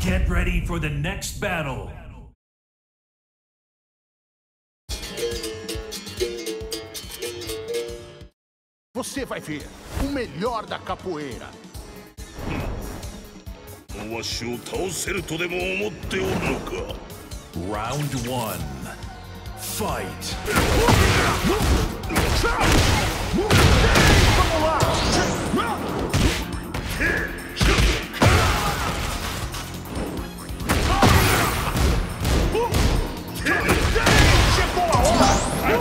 Get ready for the next battle. Você vai ver o melhor da capoeira. わしを倒せるとでも思っておるのか。 Round 1. Fight. Vamos lá! Chegou a hora!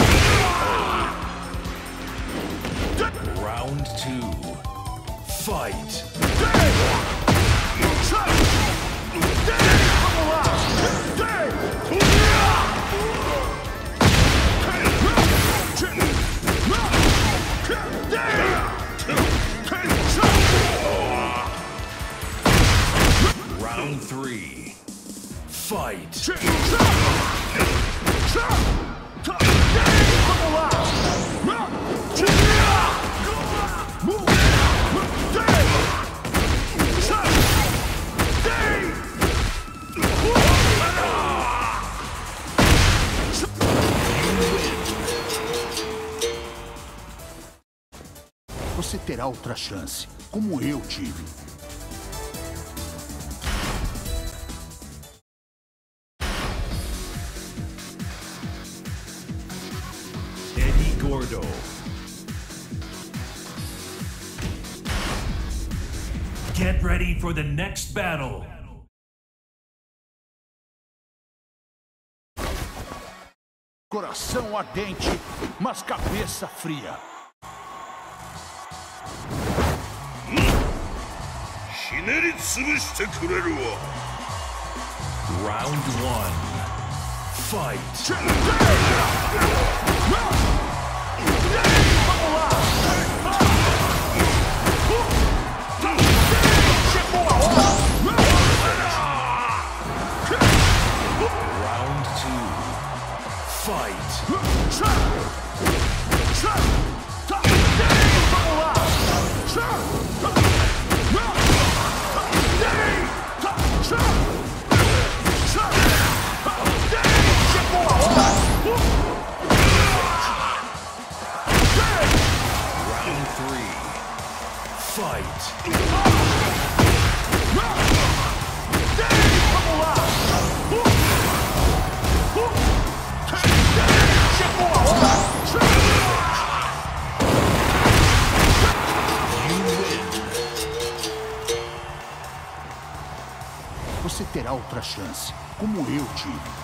Round 2. Fight. Round 3. Fight. Você terá outra chance, como eu tive. Gordo. Get ready for the next battle. Coração ardente, mas cabeça fria. Round 1. Fight. Round 2. Fight. Round 3. Fight. Você terá outra chance, como eu tive.